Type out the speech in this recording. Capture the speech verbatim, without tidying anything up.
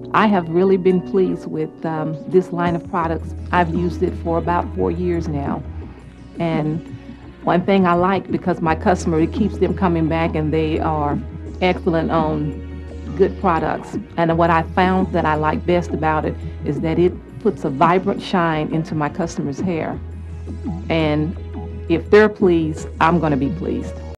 I have really been pleased with um, this line of products. I've used it for about four years now. And one thing I like, because my customer, it keeps them coming back, and they are excellent on good products. And what I found that I like best about it is that it puts a vibrant shine into my customer's hair. And if they're pleased, I'm going to be pleased.